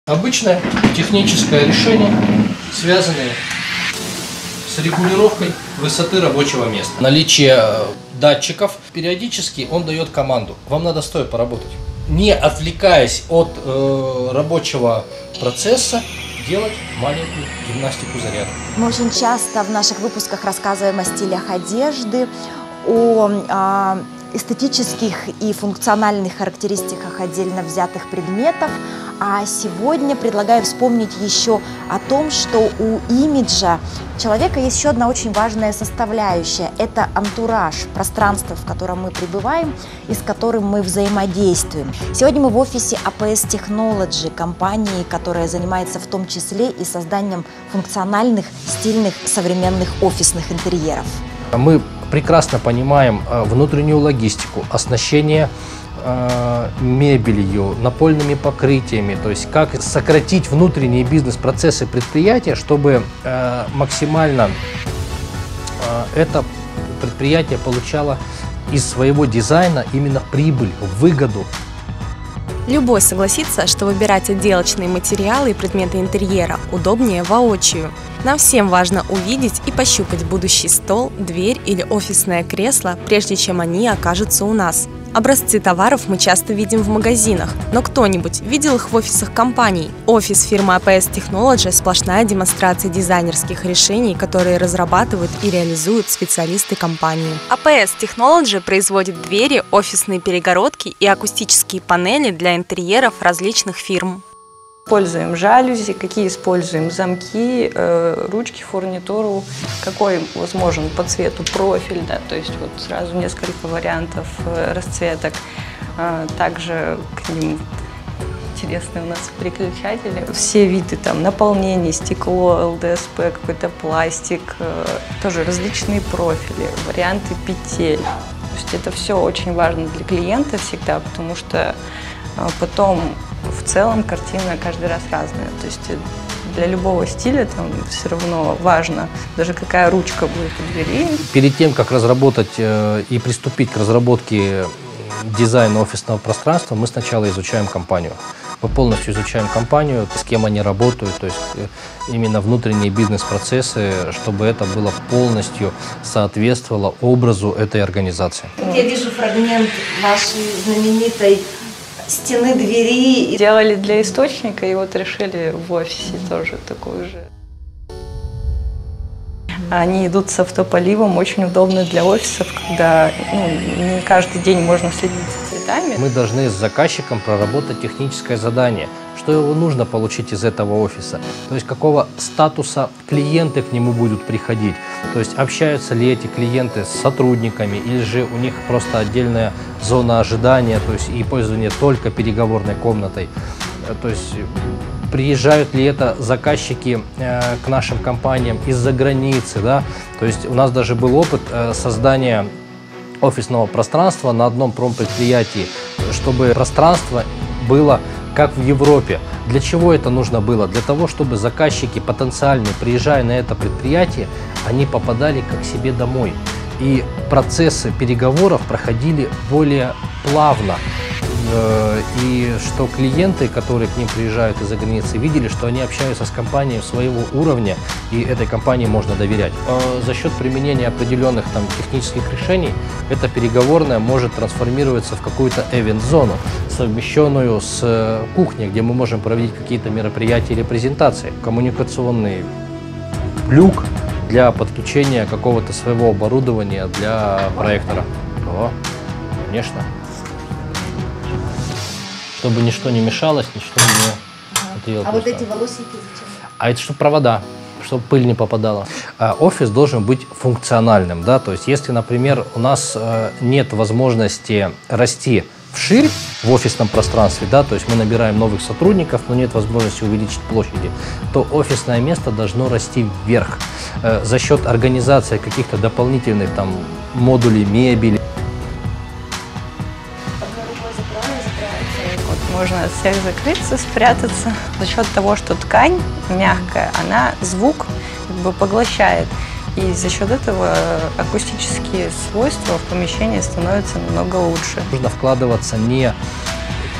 Обычное техническое решение, связанное с регулировкой высоты рабочего места. Наличие датчиков. Периодически он дает команду. Вам надо стоя поработать. Не отвлекаясь от рабочего процесса, делать маленькую гимнастику заряда. Мы очень часто в наших выпусках рассказываем о стилях одежды, о эстетических и функциональных характеристиках отдельно взятых предметов. А сегодня предлагаю вспомнить еще о том, что у имиджа человека есть еще одна очень важная составляющая. Это антураж, пространство, в котором мы пребываем и с которым мы взаимодействуем. Сегодня мы в офисе APS Technology, компании, которая занимается в том числе и созданием функциональных, стильных, современных офисных интерьеров. Мы прекрасно понимаем внутреннюю логистику, оснащение мебелью, напольными покрытиями, то есть как сократить внутренние бизнес-процессы предприятия, чтобы максимально это предприятие получало из своего дизайна именно прибыль, выгоду. Любой согласится, что выбирать отделочные материалы и предметы интерьера удобнее воочию. Нам всем важно увидеть и пощупать будущий стол, дверь или офисное кресло, прежде чем они окажутся у нас. Образцы товаров мы часто видим в магазинах, но кто-нибудь видел их в офисах компаний? Офис фирмы APS Technology – сплошная демонстрация дизайнерских решений, которые разрабатывают и реализуют специалисты компании. APS Technology производит двери, офисные перегородки и акустические панели для интерьеров различных фирм. Используем жалюзи, какие используем замки, ручки, фурнитуру, какой возможен по цвету профиль, да, то есть вот сразу несколько вариантов расцветок. Также к ним интересные у нас переключатели. Все виды там наполнения, стекло, ЛДСП, какой-то пластик, тоже различные профили, варианты петель. То есть это все очень важно для клиента всегда, потому что потом в целом картина каждый раз разная. То есть для любого стиля там все равно важно, даже какая ручка будет у двери. Перед тем, как разработать и приступить к разработке дизайна офисного пространства, мы сначала изучаем компанию. Мы полностью изучаем компанию, с кем они работают, то есть именно внутренние бизнес-процессы, чтобы это было полностью соответствовало образу этой организации. Я вижу фрагмент вашей знаменитой стены двери. Делали для источника, и вот решили в офисе тоже такую же. Они идут с автополивом, очень удобно для офисов, когда не каждый день можно следить за цветами. Мы должны с заказчиком проработать техническое задание, что его нужно получить из этого офиса, то есть какого статуса клиенты к нему будут приходить, то есть общаются ли эти клиенты с сотрудниками или же у них просто отдельная зона ожидания, то есть и пользование только переговорной комнатой, то есть приезжают ли это заказчики к нашим компаниям из-за границы, да, то есть у нас даже был опыт создания офисного пространства на одном промпредприятии, чтобы пространство было как в Европе. Для чего это нужно было? Для того, чтобы заказчики потенциальные, приезжая на это предприятие, они попадали как к себе домой. И процессы переговоров проходили более плавно. И что клиенты, которые к ним приезжают из-за границы, видели, что они общаются с компанией своего уровня, и этой компании можно доверять. За счет применения определенных там технических решений, эта переговорная может трансформироваться в какую-то event-зону, совмещенную с кухней, где мы можем проводить какие-то мероприятия или презентации. Коммуникационный люк для подключения какого-то своего оборудования для проектора. О, конечно. Чтобы ничто не мешалось, ничто не... А вот эти волосики зачем? А это чтобы провода, чтобы пыль не попадала. Офис должен быть функциональным, да, то есть если, например, у нас нет возможности расти вширь в офисном пространстве, да, то есть мы набираем новых сотрудников, но нет возможности увеличить площади, то офисное место должно расти вверх за счет организации каких-то дополнительных там модулей мебели. Можно от всех закрыться, спрятаться. За счет того, что ткань мягкая, она звук как бы поглощает. И за счет этого акустические свойства в помещении становятся намного лучше. Нужно вкладываться не в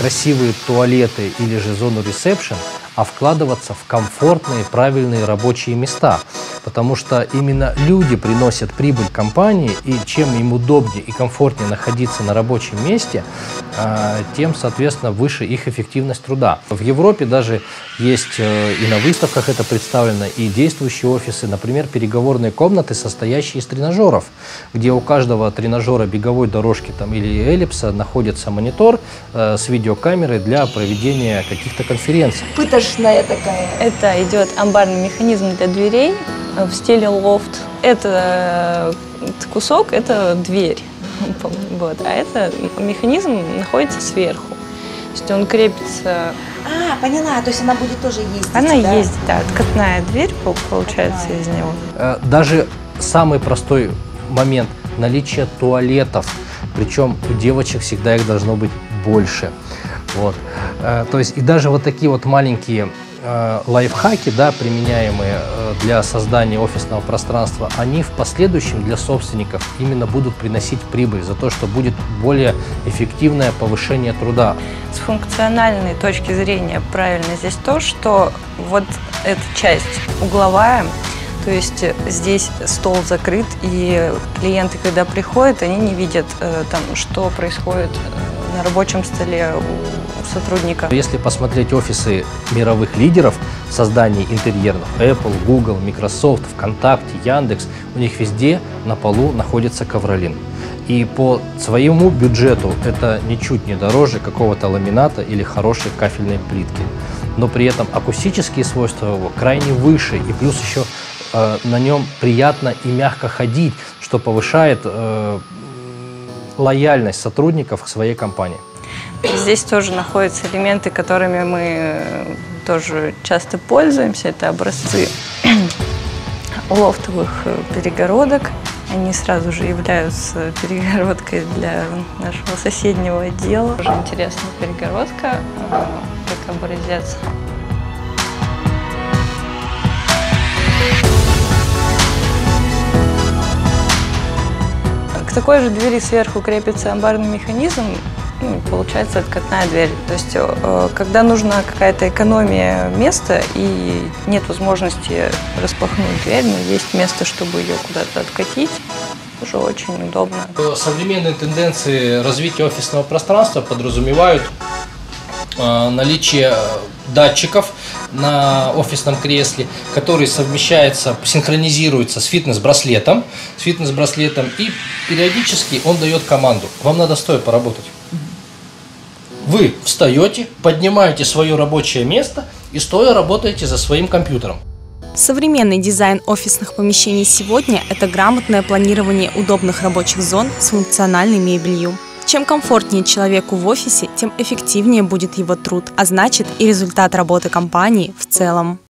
красивые туалеты или же зону ресепшн, а вкладываться в комфортные, правильные рабочие места. Потому что именно люди приносят прибыль компании, и чем им удобнее и комфортнее находиться на рабочем месте, тем, соответственно, выше их эффективность труда. В Европе даже есть и на выставках это представлено, и действующие офисы, например, переговорные комнаты, состоящие из тренажеров, где у каждого тренажера беговой дорожки там, или эллипса находится монитор с видеокамерой для проведения каких-то конференций. Пытошная такая. Это идет амбарный механизм для дверей в стиле лофт. Это кусок, это дверь. Вот. А это механизм находится сверху. То есть он крепится... Поняла, то есть она будет тоже ездить. Она ездит, да, откатная дверь получается из него. Даже самый простой момент – наличие туалетов. Причем у девочек всегда их должно быть больше. Вот. То есть и даже вот такие вот маленькие лайфхаки, да, применяемые для создания офисного пространства, они в последующем для собственников именно будут приносить прибыль за то, что будет более эффективное повышение труда. С функциональной точки зрения правильно здесь то, что вот эта часть угловая, то есть здесь стол закрыт, и клиенты, когда приходят, они не видят, там, что происходит на рабочем столе у сотрудника. Если посмотреть офисы мировых лидеров в создании интерьеров, Apple, Google, Microsoft, ВКонтакте, Яндекс, у них везде на полу находится ковролин. И по своему бюджету это ничуть не дороже какого-то ламината или хорошей кафельной плитки. Но при этом акустические свойства его крайне выше, и плюс еще на нем приятно и мягко ходить, что повышает лояльность сотрудников к своей компании. Здесь тоже находятся элементы, которыми мы тоже часто пользуемся. Это образцы лофтовых перегородок. Они сразу же являются перегородкой для нашего соседнего отдела. Тоже интересная перегородка, как образец. К такой же двери сверху крепится амбарный механизм, получается откатная дверь. То есть, когда нужна какая-то экономия места и нет возможности распахнуть дверь, но есть место, чтобы ее куда-то откатить, тоже очень удобно. Современные тенденции развития офисного пространства подразумевают наличие датчиков на офисном кресле, который совмещается, синхронизируется с фитнес-браслетом, и периодически он дает команду. Вам надо стоя поработать. Вы встаете, поднимаете свое рабочее место и стоя работаете за своим компьютером. Современный дизайн офисных помещений сегодня – это грамотное планирование удобных рабочих зон с функциональной мебелью. Чем комфортнее человеку в офисе, тем эффективнее будет его труд, а значит и результат работы компании в целом.